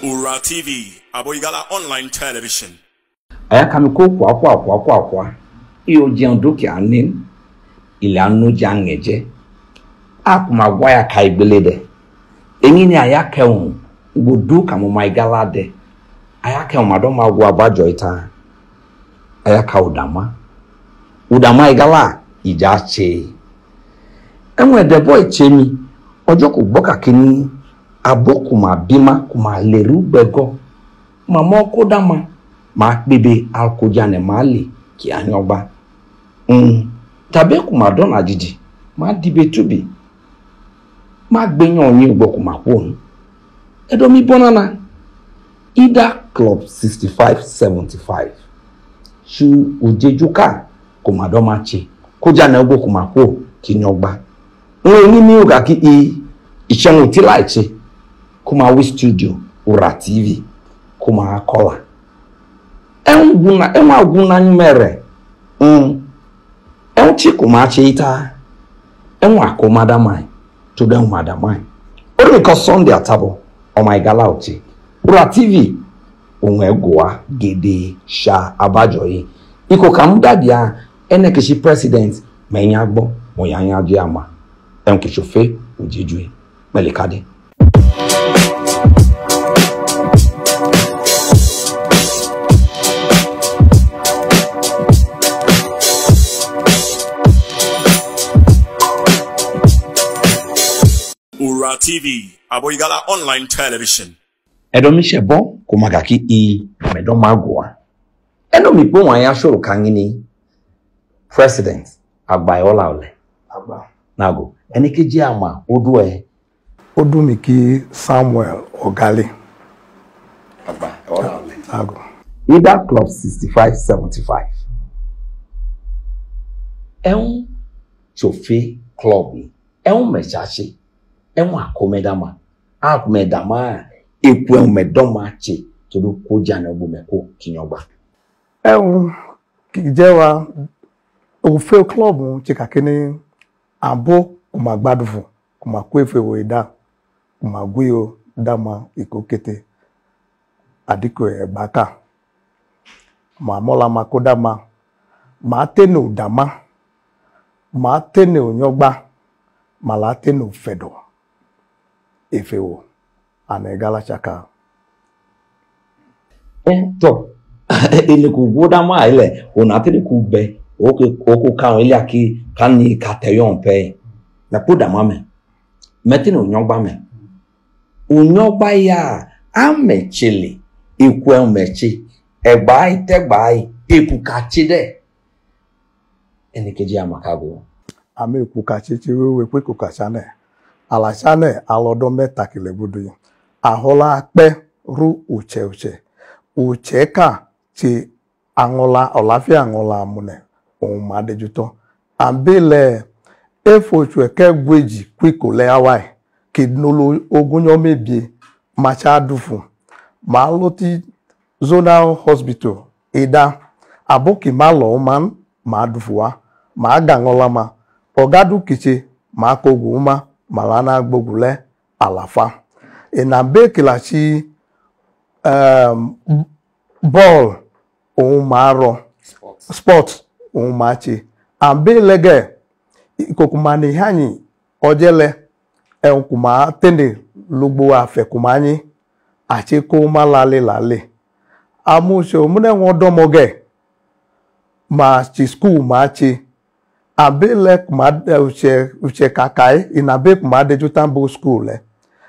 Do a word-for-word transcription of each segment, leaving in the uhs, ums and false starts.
Ura T V, Aboigala Online Television. Aya kami ko kwa kwa kwa kwa kwa. Iyo jian doki anin. Ile anu jangeje. Akuma waya kaibelede. Engini aya keun. Gudu kamo maigala de. Aya keun madoma wa bajo ita. Aya ka udama. Udama igala ijache. Enwe the boy chemi. Ojo ko gboka kini. Aboku ma bima kuma leru bego mama kodama ma bebe alkoja ne mali ki anyoba mm tabe kuma don ajiji ma dibe tubi ma gbeyan yin ugbo kuma po edo mi bonana Ida Club sixty-five seventy-five shu ojejuka kuma don ma che koja na ugbo kuma po ki nyoba won ni mi uga ki i iseun ti lai che kuma we studio Ura T V kuma kola enguna enwa guna nymere mm enchi kuma cheita enwa ko madamai to dem madamai only cause Sunday atabo o my gala uchi Ura T V ohun egoa gede sha abajoyi iko kamudadia enekishi president menya gbo mo yanya je ama enkisofe ojejue melikade. Ura T V, Aboigala Online Television. Edo mi shebo kumagaki i medo magwa. Eno mi po wan ya shoro kangini president Agbayola Ole. Agba. Nago. Eni keji ama odu e. Odu mi ki Samuel Ogali. Agbayola Ole. Nago. Ida Club sixty-five seventy-five. Eun chofe club. Eun mechache. Enwa akomedama akomedama eku enmedoma che todo koja na obumeko kinyoba Ehun kijewa o fe club che kakini abo kuma gbadufu kuma kwefe wo ida kuma gwe dama ikokete adiko e baka ma mola makodama ma tenu dama ma tenu nyogba ma la tenu fedo efewo anegala chaka eh to ele ku goda ma ile ona tiri ku be o ke o ku kan ile aki kan ni kateyon pe na poda ma me metin onyogba me onyogba ya amechele eku enmechi egba itegba eku kachi de enikeji amakago ame eku kachi ti wewe pe ku kachane alachane alodo meta kilebudu ahola pe ru uche uche uche ka ti angola olafia angola amune ohun madejuto ambele efochu eke gweji kwiko le awai kidnolo ogunyo mebie macha dufu ma loti zonal hospital Ida aboki malo man ma dufuwa ma gangola ma ogadu kiche ma koguma malana gbogule alafa ina bekila chi um ball ohun maro sport sport ohun machi ambe lege ikokuma ni hanyi ojele ehun kuma tende lugbo afekuma yin achi ko ma lale lale amuse omune won domoge ma chi school ma chi abele kuma uche uche kakai inabe kuma de jutambo school le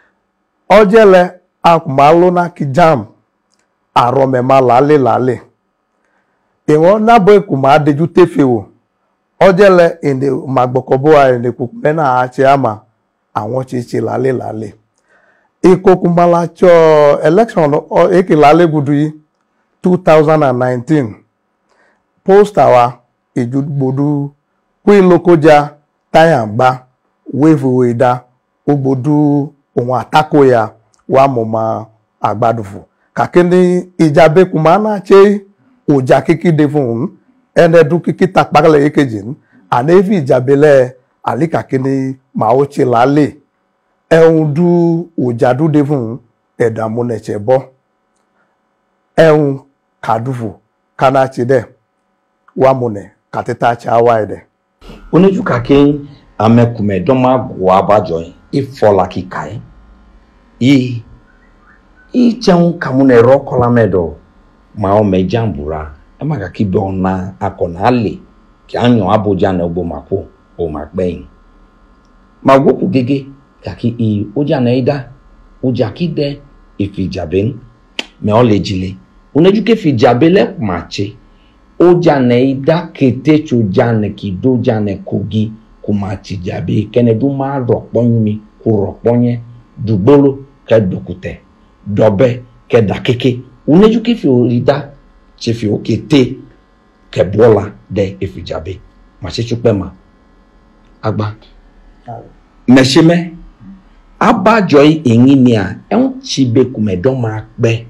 ojele akuma lona ki jam arome ma lale lale ewon nabo kuma de jutefewo ojele inde magbokobo inde kupena ache ama awon chichi lale lale ikokuma la cho election eke lale gudu yi two thousand nineteen poster wa ejugbodu kwi lokoja tayamba wevu ida ogbodu ohun atako ya wa moma agbadufu kakini ijabe kumana che oja kikide fun ene du kikita pakale ekejin anevi ijabele ali kakini ma o che lale ehun du oja du de fun edamune chebo eun kadufu kana chide wamune kateta chawa ede oneju kake amekume doma gwa abajo ifola kikai i i cheun kamune rokola medo ma o mejambura amaga kibe ona akona ale ki anyo aboja na ogbo mako o magbeyin ma woku gege kaki i oja na ida oja kide ifijaben me olejile oneju ke fijabele mache oja na ida kete choja na kidoja na kogi kumachi jabe kene du ma roponyumi ku roponye dugbolo ke dokute dobe ke dakeke oneju ke fi orida che fi okete ke bola de ifijabe ma se chupe ma agba meshime abajo eyin ni a en chibe kumedo ma pe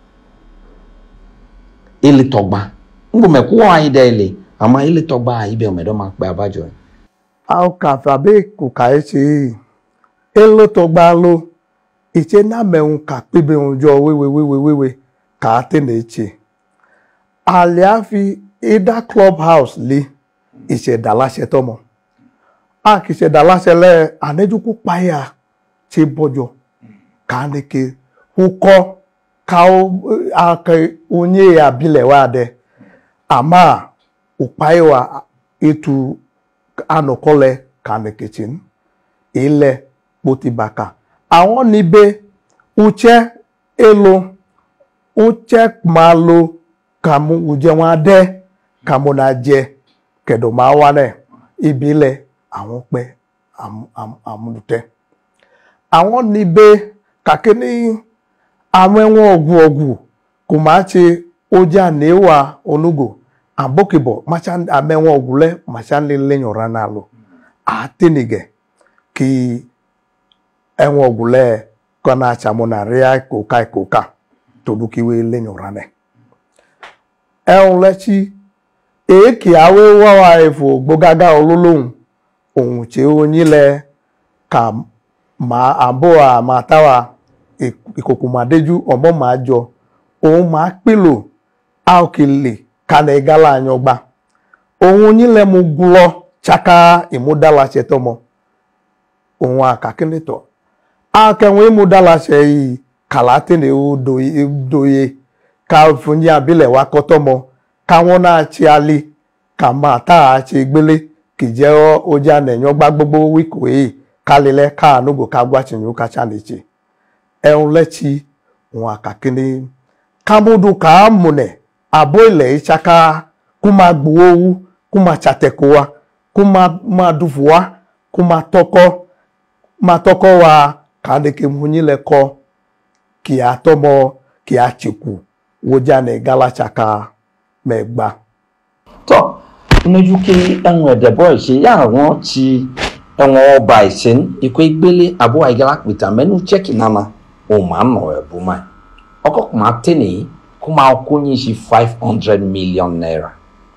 ile togba ngo me ko ayi de ile ama ile togba ayi be kumedo ma pe abajo au ka fabe ku kaechi elo togba lo iche na meun ka pebe unjo wewe wewe wewe ka tenechi aliafi ida clubhouse li iche dalase tomo a ki se dalase le anejuku paya ti bojo ka neke huko ka aka onye abile wa de ama upaiwa itu anokole ka nekechin ile potibaka àwọn nibe uche elo uche malo kamu uje wọn de kamu na je kedo ma wa ne ibile àwọn pe am am amute àwọn nibe kakini àwọn ogu ogu kumachi oja newa onugo abokibo machan amenwo ogule machan le nyorana lo atenige ki enwo ogule kona chamona ria koka koka todukiwe le nyorane ehun lechi e ki awe wa efo gbogaga ololohun ohun che oyinle ka ma abo a matawa ikokumadeju omo ma jo ohun ma pilo aokile kana igala anyogba ohun yinle mu gulo chaka imudala chetomo ohun akakineto akenwe imudala che kalate ne odoye doye ka funji abile wa kotomo ka won na chi ali ka ma ta chi gbele kije oja na nyogba gbogbo wiko yi kalile ka nugo ka gwa chinyu ka chanichi ehun lechi ohun akakini kamudu ka mune abo ile ichaka kuma gbowu kuma chatekowa kuma madufuwa kuma toko ma toko wa kadeke munyile ko ki atomo ki achiku woja ne galachaka megba to neju ke enwe de boy se ya won ti enwo oba isen iko igbele abo aigala pita menu check nana o ma no ebu mai okokuma teni kuma okunyin si five hundred million naira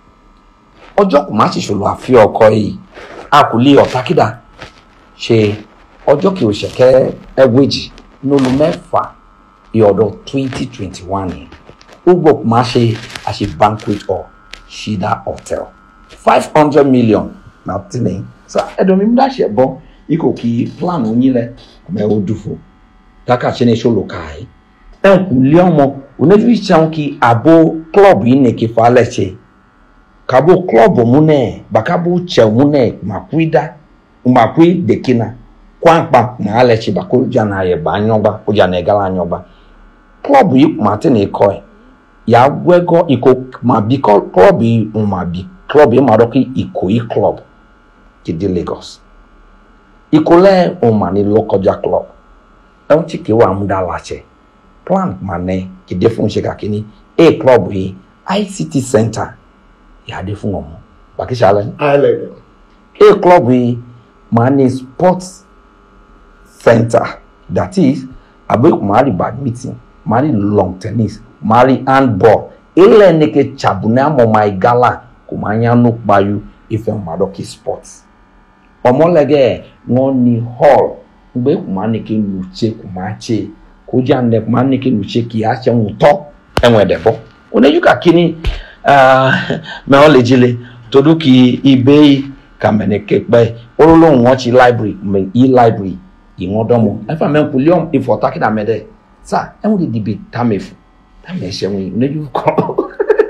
ojo kuma si solo afi oko yi akuli otakida se ojo ki o seke egweji nolu mefa yodo twenty twenty-one ugbo kuma se as a banquet or Shida Hotel five hundred million na tini so edomi mda se bon iko ki plan onyile me odufo kaka se ne solo kai en ku le omo oneju ichan ki abo club yi ne ki fa leche kabo club mu ne bakabo che mu ne makuida makui dekina kwampa na leche bako jana ye ba anyoba o jana egala anyoba club yi mate ne koi ya wego iko ma bi club yi ma bi club yi maroki iko yi club ki di Lagos iko le o ma ni Lokoja club e won ti ke wa mu da lache plan mane ki de fun se kakini a club yi I C T center ya de fun omo bakisha le island a club yi mani sports center that is abe mari badminton mari long tennis mari handball ile neke chabuna mo my gala kumanya no payu ife madoki sports omolege won ni hall gbe kuma neke luche kuma che kuja ne mani ki nucheki acha muto enwe defo one yuka kini ah me ole jile toduki ibei kamene kekpe orolo nwochi library me e library inwodomo afa me kuliom ifo takida mede sa enwe di debate tamefu tameshe nwe ne yuko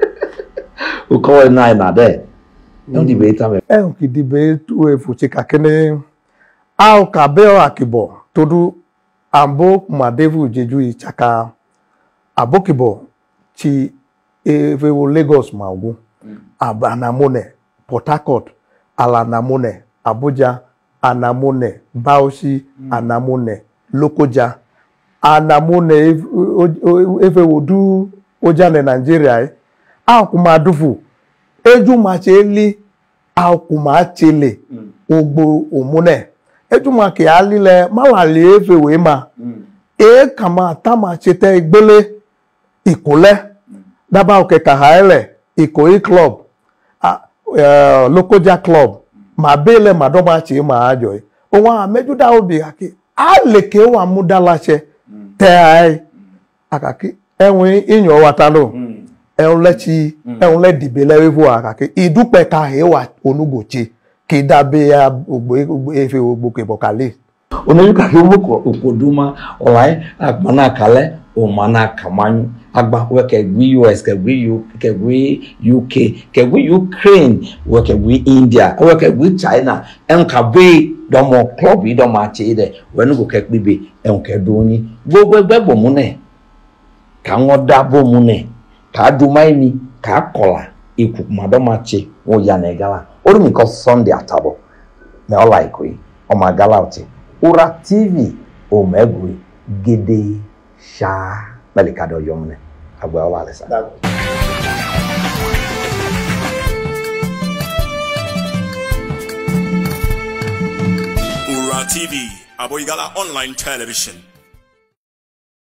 uko na na de enwe debate tamefu enwe ki debate we fuchi kakene au kabeo akibo todu ambo madevu jeju ichaka abokibo chi evewo Lagos magu abanamone Port Harcourt alanamone Abuja anamone Bauchi anamone Lokoja anamone evewo du ojane Nigeria akuma dufu eju macheli akuma chele ogbo omune ejuma ke alile malale efewe ma e kama tama chete igbele ikole daba oke kahaele ikoyi club uh, Lokoja club ma bele madoma chi ma ajoy onwa mejuda obi aki aleke wa mudalache te ai akaki enwe inyo watalo enlechi enle dibele wevu akaki idupe ka hewa onugochi kidabe ya ogbo efe ogbo kebokale oneyuka ki umoko okoduma olai agmana kale o mana kamanyu agba weke gwi U S ke gwi U K ke gwi U K ke gwi Ukraine weke gwi India weke gwi China enka be domo club do ma chide wenu go ke gbibe enke doni gbogbo gbegbo mu ne ka ngoda bo mu ne ka dumai ni ka kola iku madoma che wo ya na gala oru mi ko Sunday atabo me all like we o ma gala oti Ura T V o megwe gede sha melikado yomne agba wala sa Ura T V, Aboigala Online Television.